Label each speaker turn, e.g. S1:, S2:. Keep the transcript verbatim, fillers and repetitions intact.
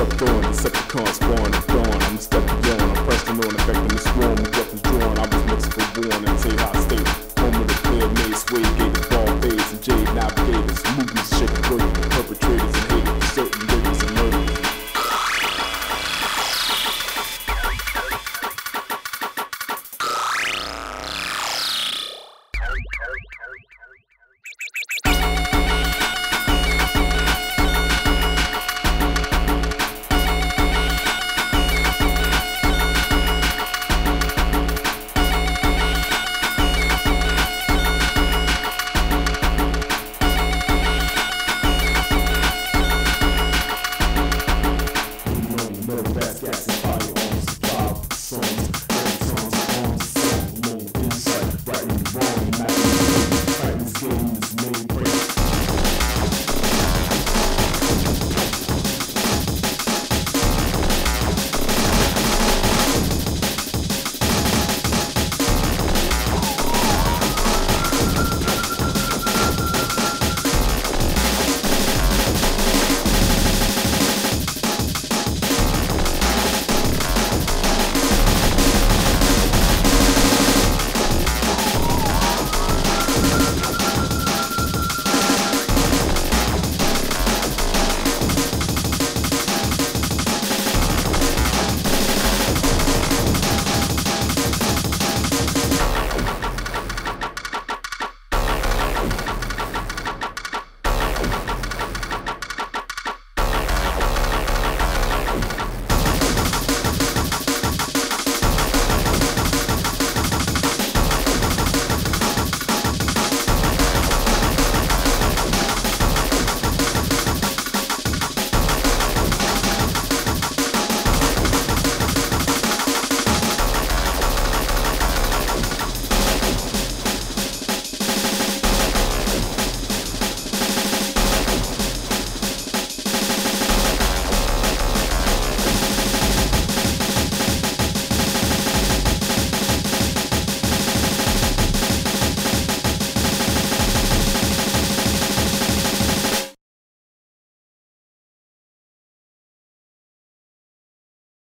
S1: slept on, Decepticons spawn and gone. I'm stepping on, I'm pressing on, affecting the swarm. Weapons drawn, I was Mexico born in Teja State. Home of the clear mace, way gated, ball fades, and jade navigators. Movies shaking, working, perpetrators and haters, certain rapers and murderers. Yes.